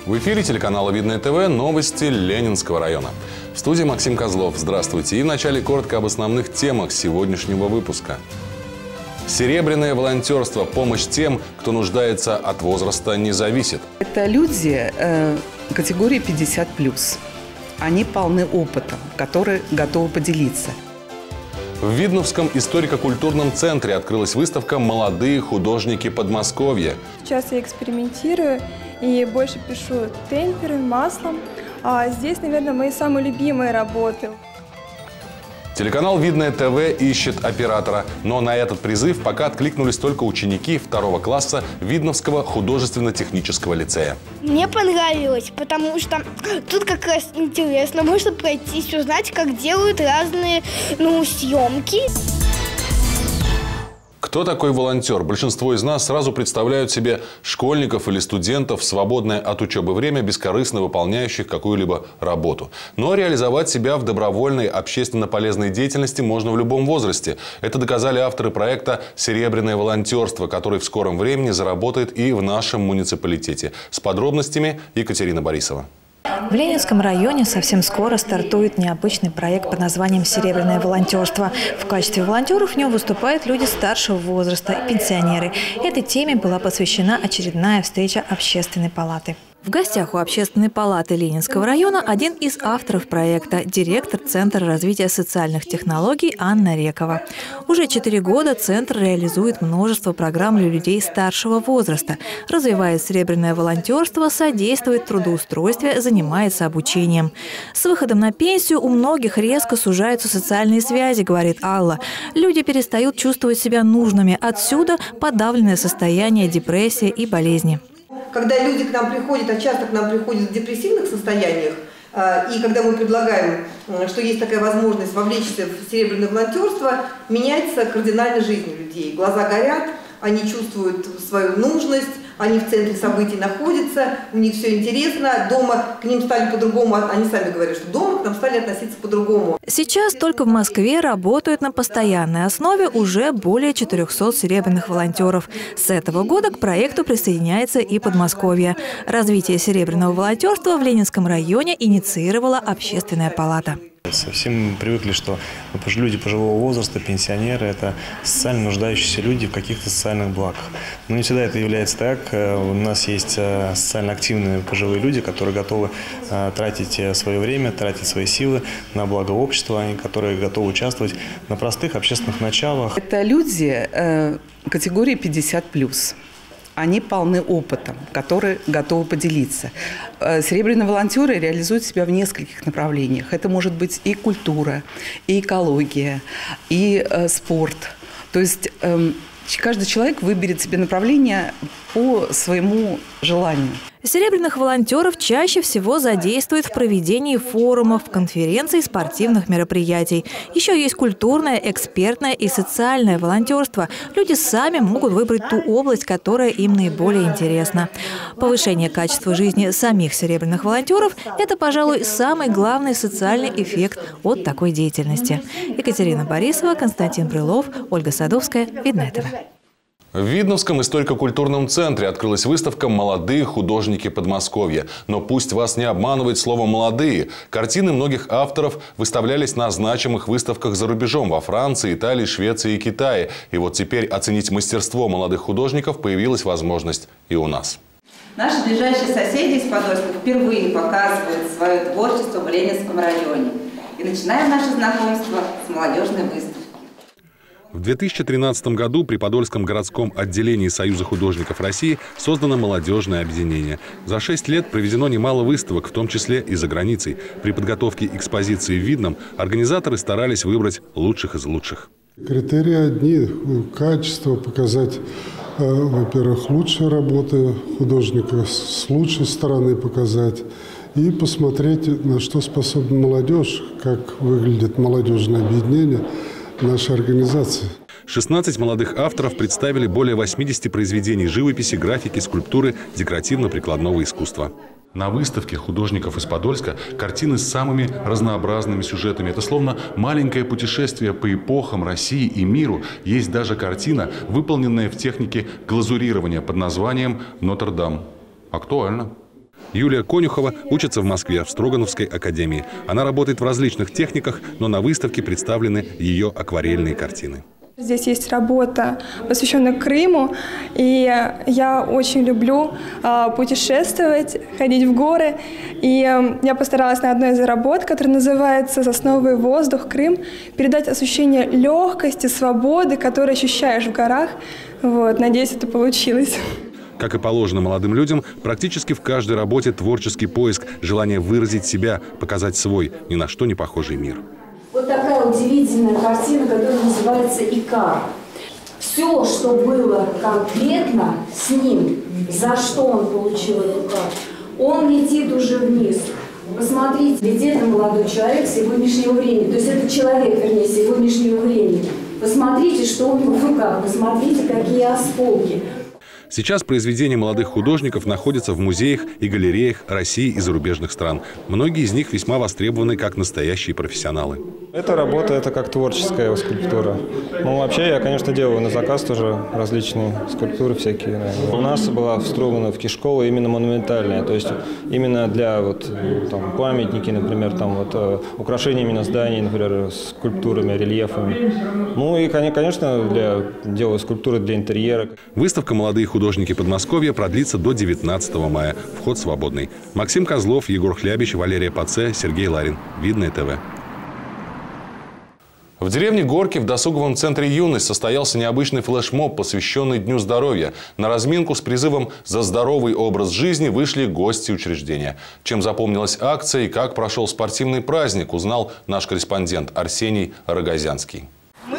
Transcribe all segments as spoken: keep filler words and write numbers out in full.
В эфире телеканала Видное ТВ новости Ленинского района. В студии Максим Козлов. Здравствуйте. И вначале коротко об основных темах сегодняшнего выпуска. Серебряное волонтерство. Помощь тем, кто нуждается, от возраста не зависит. Это люди э, категории пятьдесят плюс. Они полны опытом, которые готовы поделиться. В Видновском историко-культурном центре открылась выставка «Молодые художники Подмосковья». Сейчас я экспериментирую и больше пишу темпером, маслом. А здесь, наверное, мои самые любимые работы. Телеканал Видное ТВ ищет оператора, но на этот призыв пока откликнулись только ученики второго класса Видновского художественно-технического лицея. Мне понравилось, потому что тут как раз интересно, можно пройтись, узнать, как делают разные ну, съемки. Кто такой волонтер? Большинство из нас сразу представляют себе школьников или студентов в свободное от учебы время, бескорыстно выполняющих какую-либо работу. Но реализовать себя в добровольной общественно полезной деятельности можно в любом возрасте. Это доказали авторы проекта «Серебряное волонтерство», который в скором времени заработает и в нашем муниципалитете. С подробностями Екатерина Борисова. В Ленинском районе совсем скоро стартует необычный проект под названием «Серебряное волонтерство». В качестве волонтеров в нем выступают люди старшего возраста и пенсионеры. Этой теме была посвящена очередная встреча Общественной палаты. В гостях у Общественной палаты Ленинского района один из авторов проекта – директор Центра развития социальных технологий Анна Рекова. Уже четыре года Центр реализует множество программ для людей старшего возраста, развивает серебряное волонтерство, содействует трудоустройству, занимается обучением. С выходом на пенсию у многих резко сужаются социальные связи, говорит Алла. Люди перестают чувствовать себя нужными. Отсюда подавленное состояние, депрессия и болезни. Когда люди к нам приходят, а часто к нам приходят в депрессивных состояниях, и когда мы предлагаем, что есть такая возможность вовлечься в серебряное волонтерство, меняется кардинально жизнь людей. Глаза горят, они чувствуют свою нужность, они в центре событий находятся, у них все интересно, дома к ним стали по-другому, они сами говорят, что дома к нам стали относиться по-другому. Сейчас только в Москве работают на постоянной основе уже более четырёхсот серебряных волонтеров. С этого года к проекту присоединяется и Подмосковье. Развитие серебряного волонтерства в Ленинском районе инициировала Общественная палата. Совсем привыкли, что люди пожилого возраста, пенсионеры – это социально нуждающиеся люди в каких-то социальных благах. Но не всегда это является так. У нас есть социально активные пожилые люди, которые готовы тратить свое время, тратить свои силы на благо общества, которые готовы участвовать на простых общественных началах. Это люди э, категории пятьдесят плюс. Они полны опытом, которые готовы поделиться. Серебряные волонтеры реализуют себя в нескольких направлениях. Это может быть и культура, и экология, и э, спорт. То есть э, каждый человек выберет себе направление по своему желанию. Серебряных волонтеров чаще всего задействуют в проведении форумов, конференций, спортивных мероприятий. Еще есть культурное, экспертное и социальное волонтерство. Люди сами могут выбрать ту область, которая им наиболее интересна. Повышение качества жизни самих серебряных волонтеров – это, пожалуй, самый главный социальный эффект от такой деятельности. Екатерина Борисова, Константин Брылов, Ольга Садовская, Видное ТВ. В Видновском историко-культурном центре открылась выставка «Молодые художники Подмосковья». Но пусть вас не обманывает слово «молодые». Картины многих авторов выставлялись на значимых выставках за рубежом – во Франции, Италии, Швеции и Китае. И вот теперь оценить мастерство молодых художников появилась возможность и у нас. Наши ближайшие соседи из Подольска впервые показывают свое творчество в Ленинском районе. И начинаем наше знакомство с молодежной выставкой. В две тысячи тринадцатом году при Подольском городском отделении Союза художников России создано молодежное объединение. За шесть лет проведено немало выставок, в том числе и за границей. При подготовке экспозиции в Видном организаторы старались выбрать лучших из лучших. Критерии одни – качество, показать, во-первых, лучшие работы художника, с лучшей стороны показать. И посмотреть, на что способна молодежь, как выглядит молодежное объединение нашей организации. шестнадцать молодых авторов представили более восьмидесяти произведений живописи, графики, скульптуры, декоративно-прикладного искусства. На выставке художников из Подольска картины с самыми разнообразными сюжетами. Это словно маленькое путешествие по эпохам России и миру. Есть даже картина, выполненная в технике глазурирования под названием «Нотр-Дам». Актуально. Юлия Конюхова учится в Москве в Строгановской академии. Она работает в различных техниках, но на выставке представлены ее акварельные картины. Здесь есть работа, посвященная Крыму, и я очень люблю э, путешествовать, ходить в горы. И э, я постаралась на одной из работ, которая называется «Сосновый воздух. Крым», передать ощущение легкости, свободы, которое ощущаешь в горах. Вот, надеюсь, это получилось. Как и положено молодым людям, практически в каждой работе творческий поиск, желание выразить себя, показать свой, ни на что не похожий мир. Вот такая удивительная картина, которая называется «Икар». Все, что было конкретно с ним, за что он получил эту карту, он летит уже вниз. Посмотрите, ведь это молодой человек сегодняшнего времени, то есть это человек, вернее, сегодняшнего времени. Посмотрите, что у него в руках, посмотрите, какие осколки. Сейчас произведения молодых художников находятся в музеях и галереях России и зарубежных стран. Многие из них весьма востребованы как настоящие профессионалы. Эта работа – это как творческая скульптура. Ну, вообще, я, конечно, делаю на заказ тоже различные скульптуры всякие. Да. У нас была в Строгановке школа именно монументальная, то есть именно для вот, там, памятники, например, там, вот, украшения именно зданий, например, скульптурами, рельефами. Ну и, конечно, для, делаю скульптуры для интерьера. Выставка «Молодые художники Подмосковья» продлится до девятнадцатого мая. Вход свободный. Максим Козлов, Егор Хлябич, Валерия Паце, Сергей Ларин. Видное ТВ. В деревне Горки в досуговом центре «Юность» состоялся необычный флешмоб, посвященный Дню здоровья. На разминку с призывом «За здоровый образ жизни» вышли гости учреждения. Чем запомнилась акция и как прошел спортивный праздник, узнал наш корреспондент Арсений Рогозянский.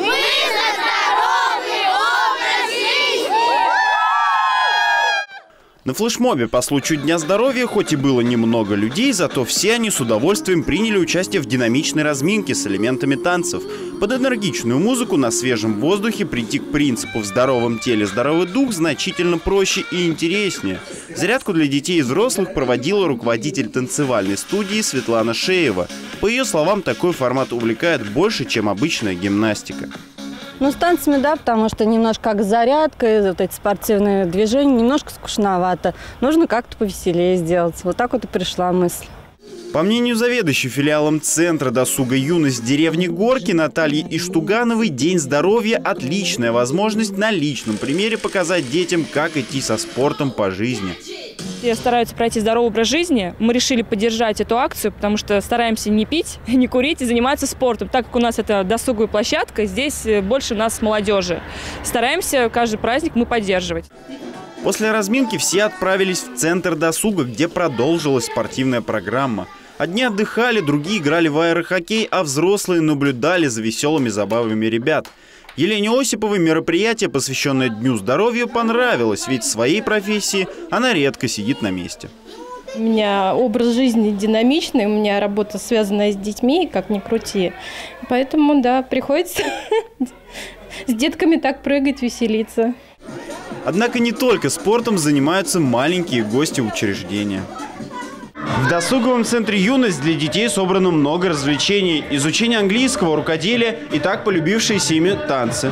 На флешмобе по случаю Дня здоровья хоть и было немного людей, зато все они с удовольствием приняли участие в динамичной разминке с элементами танцев. Под энергичную музыку на свежем воздухе прийти к принципу «в здоровом теле здоровый дух» значительно проще и интереснее. Зарядку для детей и взрослых проводила руководитель танцевальной студии Светлана Шеева. По ее словам, такой формат увлекает больше, чем обычная гимнастика. Ну, с танцами, да, потому что немножко как зарядка, вот эти спортивные движения, немножко скучновато. Нужно как-то повеселее сделать. Вот так вот и пришла мысль. По мнению заведующей филиалом Центра досуга «Юность» деревни Горки Натальи Иштугановой, День здоровья – отличная возможность на личном примере показать детям, как идти со спортом по жизни. Все стараются пройти здоровый образ жизни. Мы решили поддержать эту акцию, потому что стараемся не пить, не курить и заниматься спортом. Так как у нас это досуговая площадка, здесь больше нас молодежи. Стараемся каждый праздник мы поддерживать. После разминки все отправились в Центр досуга, где продолжилась спортивная программа. Одни отдыхали, другие играли в аэрохоккей, а взрослые наблюдали за веселыми забавами ребят. Елене Осиповой мероприятие, посвященное Дню здоровья, понравилось, ведь в своей профессии она редко сидит на месте. У меня образ жизни динамичный, у меня работа связанная с детьми, как ни крути. Поэтому, да, приходится с детками так прыгать, веселиться. Однако не только спортом занимаются маленькие гости учреждения. В досуговом центре «Юность» для детей собрано много развлечений. Изучение английского, рукоделия и так полюбившиеся ими танцы.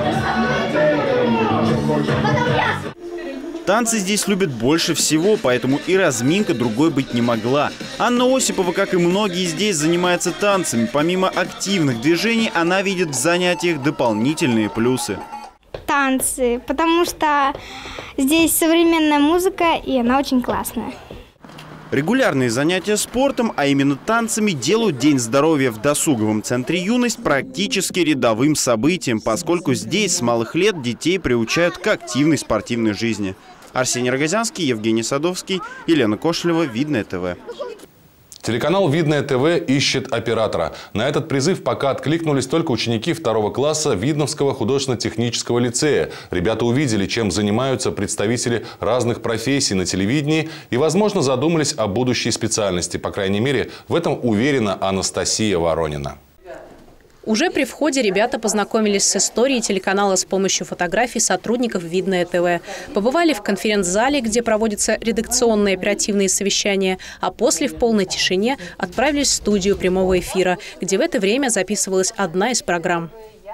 Танцы здесь любят больше всего, поэтому и разминка другой быть не могла. Анна Осипова, как и многие здесь, занимается танцами. Помимо активных движений, она видит в занятиях дополнительные плюсы. Танцы, потому что здесь современная музыка, и она очень классная. Регулярные занятия спортом, а именно танцами, делают День здоровья в досуговом центре «Юность» практически рядовым событием, поскольку здесь с малых лет детей приучают к активной спортивной жизни. Арсений Рогозянский, Евгений Садовский, Елена Кошелева, Видное ТВ. Телеканал «Видное ТВ» ищет оператора. На этот призыв пока откликнулись только ученики второго класса Видновского художественно-технического лицея. Ребята увидели, чем занимаются представители разных профессий на телевидении и, возможно, задумались о будущей специальности. По крайней мере, в этом уверена Анастасия Воронина. Уже при входе ребята познакомились с историей телеканала с помощью фотографий сотрудников «Видное ТВ». Побывали в конференц-зале, где проводятся редакционные оперативные совещания, а после в полной тишине отправились в студию прямого эфира, где в это время записывалась одна из программ.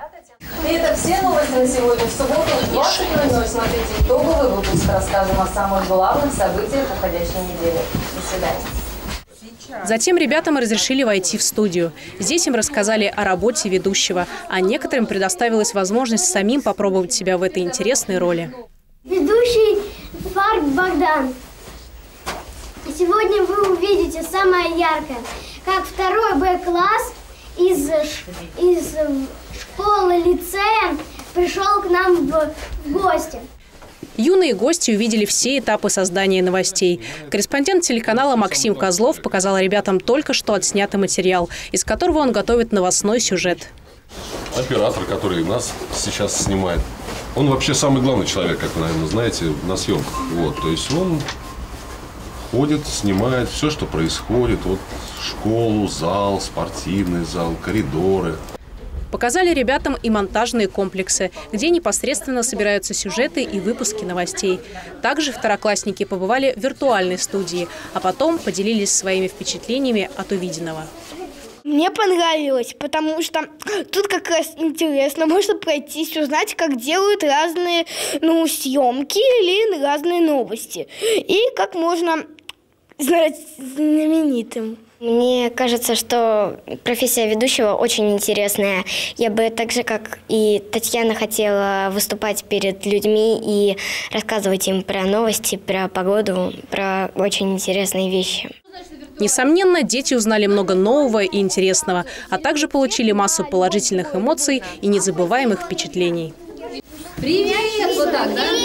И это все новости на сегодня. В субботу в двадцать ноль ноль смотрите итоговый выпуск. Расскажем о самых главных событиях уходящей недели. До свидания. Затем ребятам разрешили войти в студию. Здесь им рассказали о работе ведущего, а некоторым предоставилась возможность самим попробовать себя в этой интересной роли. Ведущий Фарк Богдан. Сегодня вы увидите самое яркое, как второй Б-класс из, из школы-лицея пришел к нам в, в гости. Юные гости увидели все этапы создания новостей. Корреспондент телеканала Максим Козлов показал ребятам только что отснятый материал, из которого он готовит новостной сюжет. Оператор, который нас сейчас снимает, он вообще самый главный человек, как вы, наверное, знаете, на съемках. Вот, то есть он ходит, снимает все, что происходит. Вот школу, зал, спортивный зал, коридоры. Показали ребятам и монтажные комплексы, где непосредственно собираются сюжеты и выпуски новостей. Также второклассники побывали в виртуальной студии, а потом поделились своими впечатлениями от увиденного. Мне понравилось, потому что тут как раз интересно, можно пройтись, узнать, как делают разные, ну, съемки или разные новости. И как можно стать знаменитым. Мне кажется, что профессия ведущего очень интересная. Я бы так же, как и Татьяна, хотела выступать перед людьми и рассказывать им про новости, про погоду, про очень интересные вещи. Несомненно, дети узнали много нового и интересного, а также получили массу положительных эмоций и незабываемых впечатлений. Привет! Вот так, да?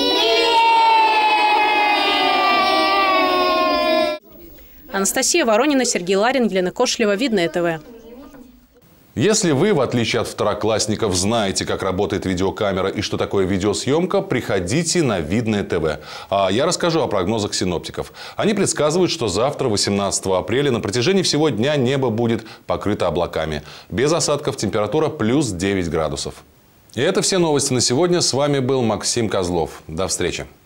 Анастасия Воронина, Сергей Ларин, Елена Кошлева, Видное ТВ. Если вы, в отличие от второклассников, знаете, как работает видеокамера и что такое видеосъемка, приходите на Видное ТВ. А я расскажу о прогнозах синоптиков. Они предсказывают, что завтра, восемнадцатого апреля, на протяжении всего дня небо будет покрыто облаками. Без осадков температура плюс девять градусов. И это все новости на сегодня. С вами был Максим Козлов. До встречи.